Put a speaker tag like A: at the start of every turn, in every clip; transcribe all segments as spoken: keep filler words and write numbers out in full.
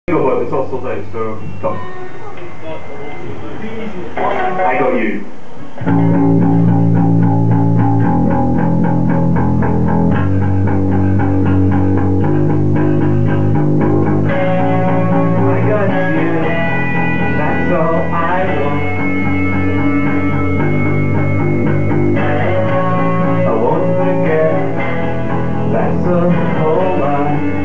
A: But it's all sold out, so come. I got you. I got you. That's all I want. I won't forget. That's a whole lot.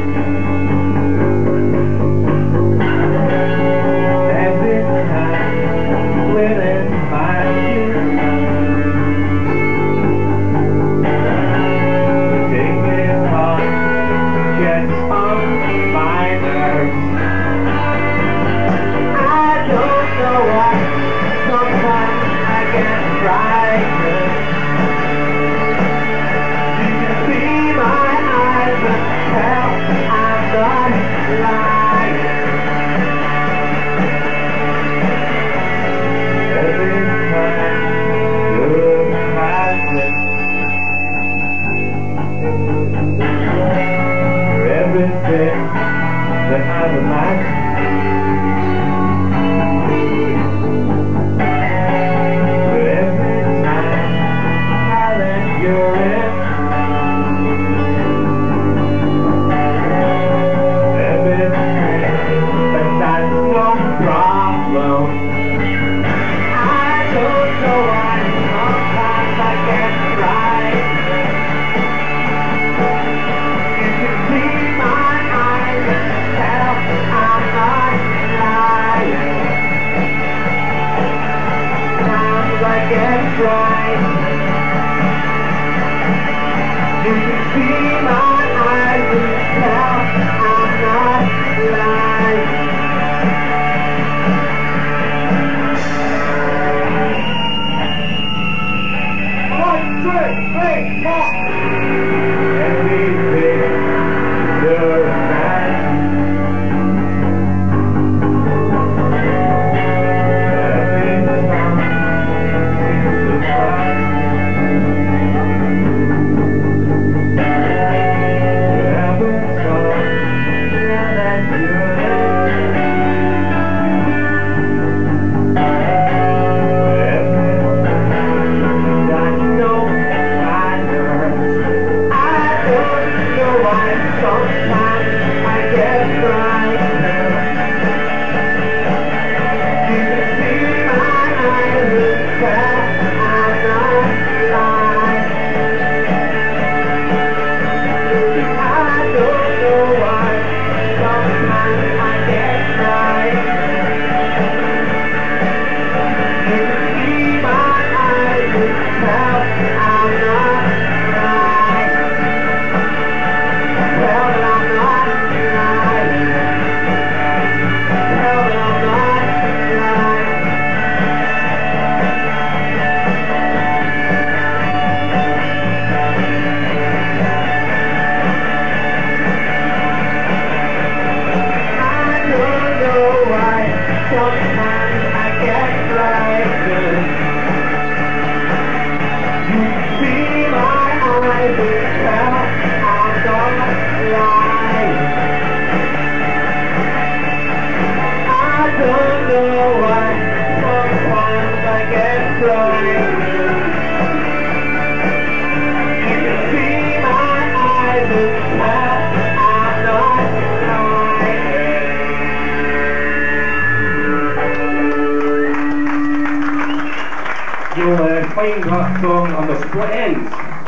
B: Find that song on the Split Ends.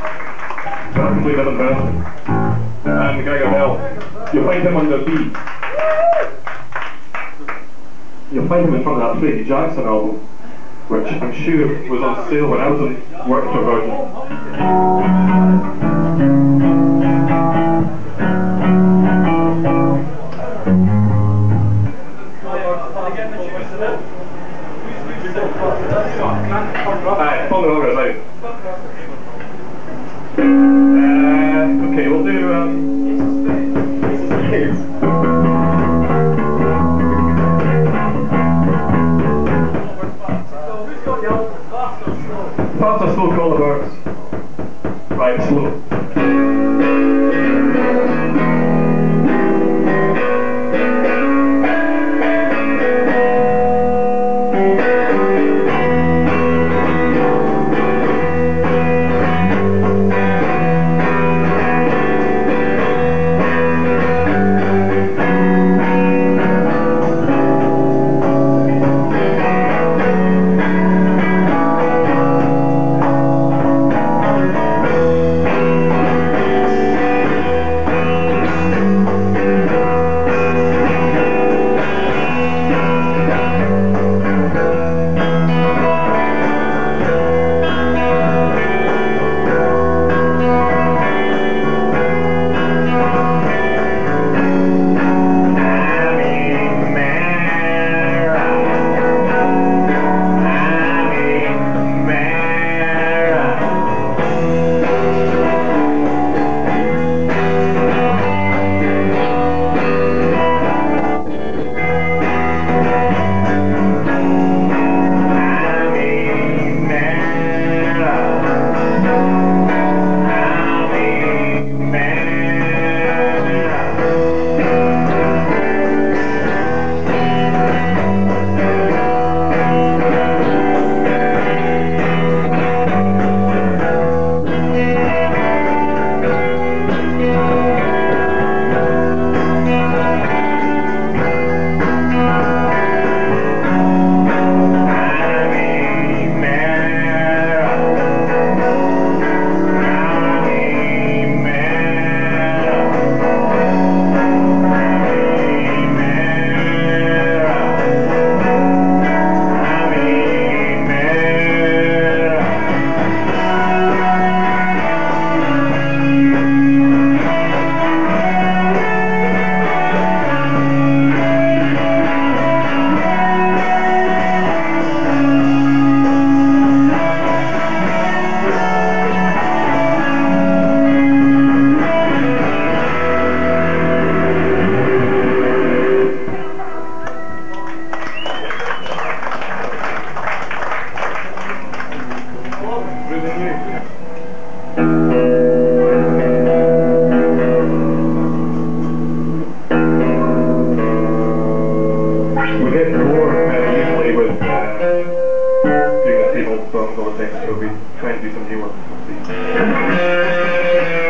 B: John played Adam Bell and Gregor Bell. You'll find him on the B. You'll find him in front of that Freddie Jackson album, which I'm sure was on sale when I was on work for Virgin. Alright, follow over it out. Uh, okay, we'll do um Fast or slow call the birds. Right, slow. we get bored uh, usually with uh, doing the same old songs all the time, so we try and do some new ones. We'll see.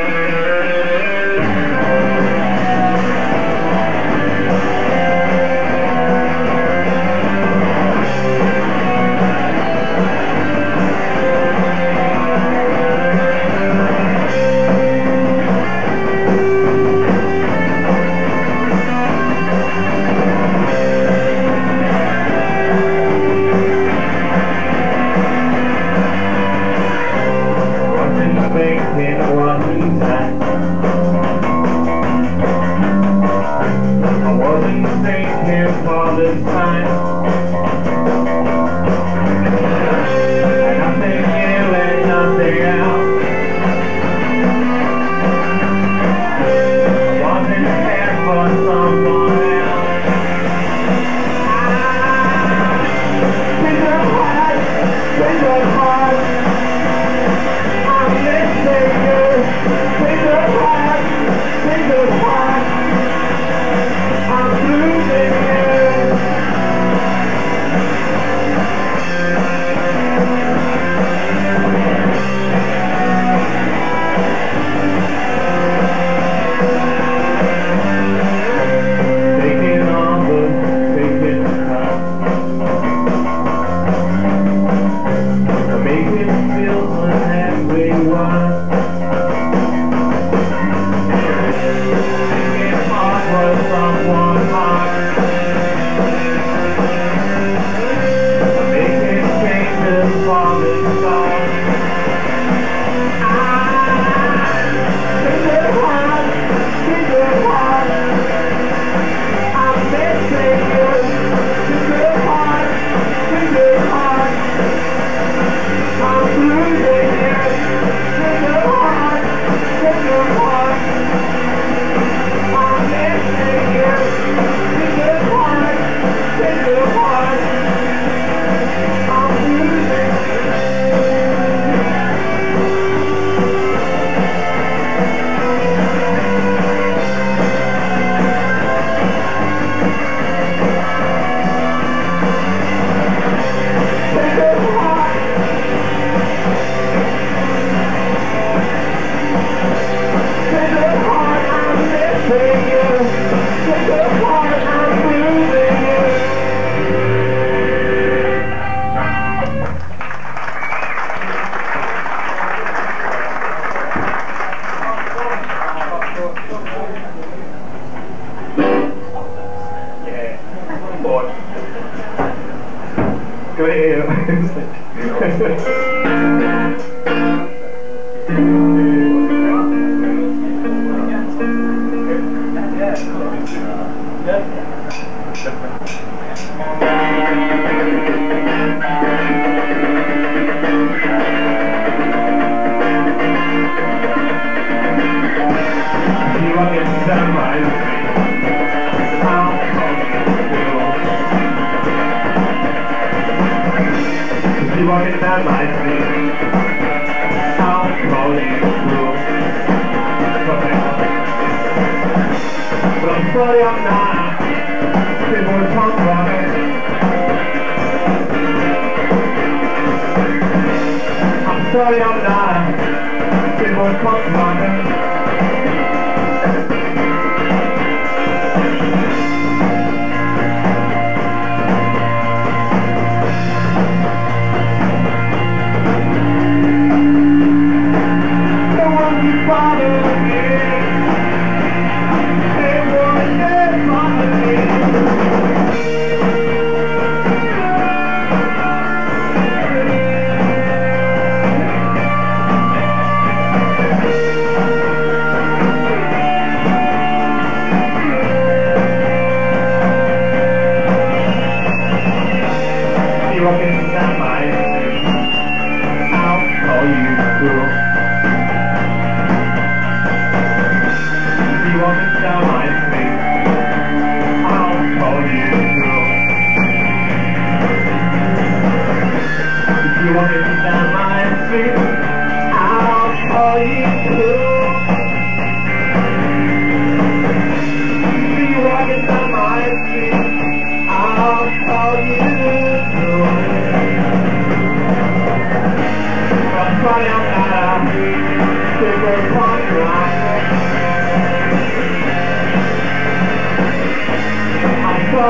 A: I'll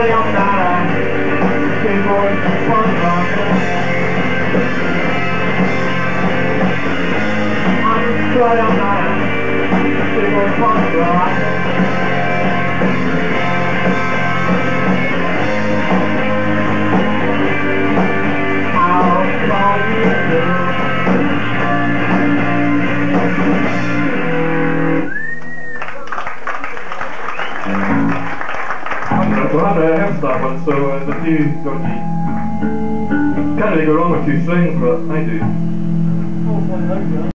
A: sorry I'm not a keyboard punk rock. I'm sorry I'm not a keyboard punk rock. I'll call you through.
B: So I had a head start one, so uh, there's a few dodgy. Can't really go wrong with two strings, but I do.